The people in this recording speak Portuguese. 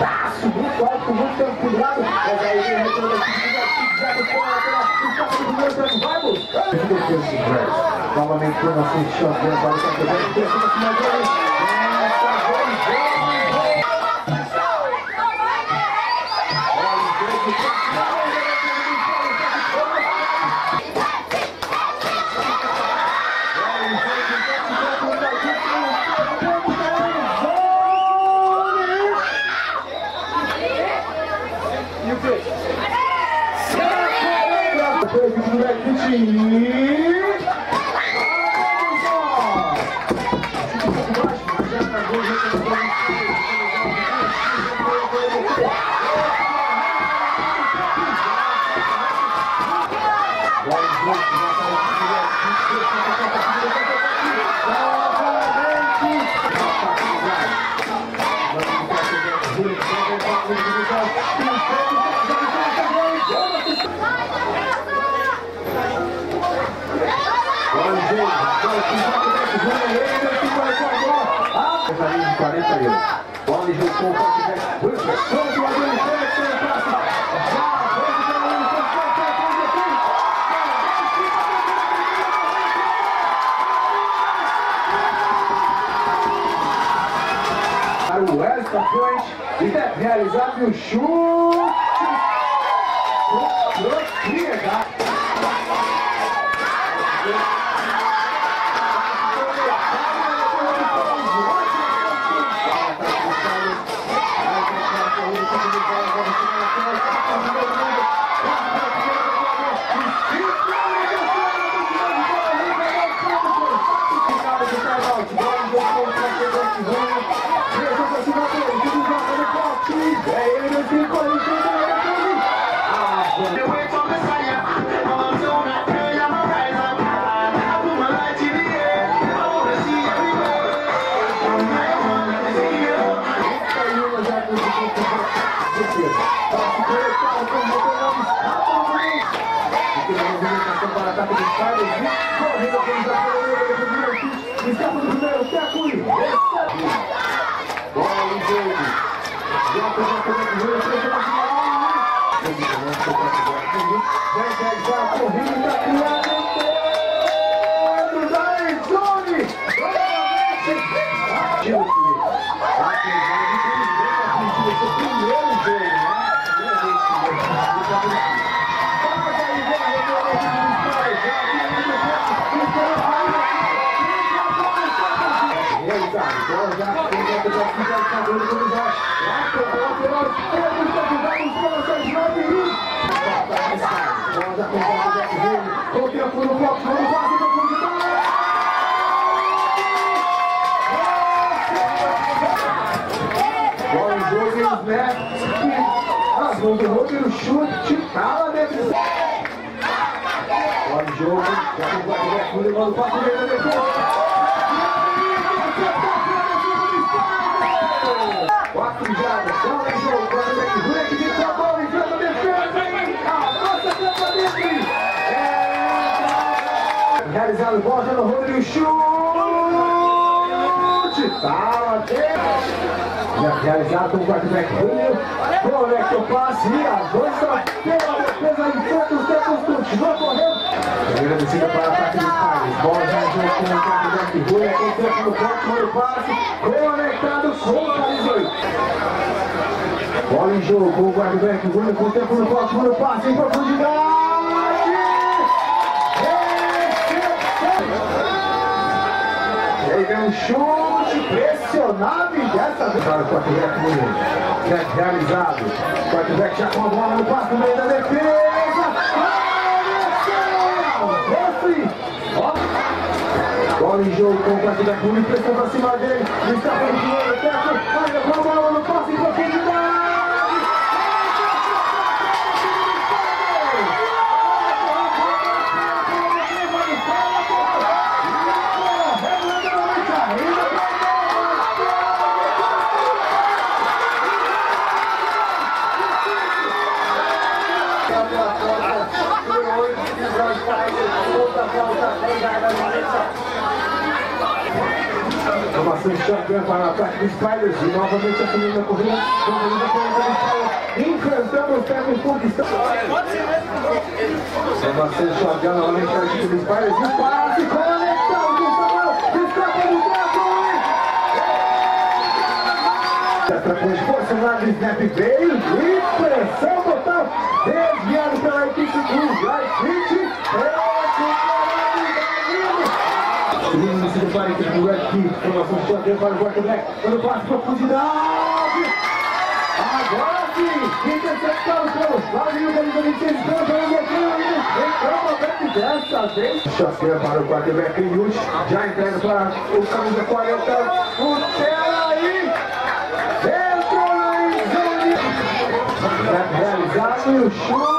chutaço muito alto, muito tempo cuidado. Mas aí vem o retorno da equipe do Jackson com a lateral. Escapa do primeiro tempo, vai buscando. Novamente por nosso choque, agora está pegando o tempo da final dele. O West Point e deve realizar o chute. O chute tá lá dentro. Olha o jogo, já tem o guarda-redes levando o passo dele da defesa. Quatro jardas, não é jogo, o guarda-redes vem que fica a bola, enfrenta a defesa. Avança contra dentro. Realizado, bola já no Rodrigo, chute. Tá lá dentro. Já realizado com o quarterback William, conecta o passe e avança pela defesa, enfrenta os tempos, continua correndo. Primeira descida para o ataque dos Tigers, bola já entrou com o quarterback William, com o tempo no ponto, no passe, conectado com o Carizoi. Bola em jogo com o quarterback William, com o tempo no ponto, no passe, em profundidade. E aí vem um chute pressionado e dessa vez para o quarterback William. Realizado. O quarterback já com a bola no passe no meio da defesa. Bola em jogo com o quarterback William, pressão para cima dele. Está para o primeiro teto. Ainda com a bola no passe em profundidade. Formação Shotgun para o ataque dos Spiders. E novamente assumindo a corrida. Enfrentando os Pepper conquistando. Formação Shotgun novamente para a equipe dos Spiders. E o passe conectado do Samuel. Escapa do Taco. Com esforço lá do snap veio. E pressão total. Desviado pela equipe do Right. Segundo se prepara a equipe do Red Key. Formação de Shotgun para o quarterback. Quando passa profundidade. Agora sim. Interceptado pelo Fábio da Liga 26. Dessa vez. Shotgun para o quarterback Newt. Já entrega para o camisa 40. O Tela aí. Entrou na endzone. Realizado e o chute.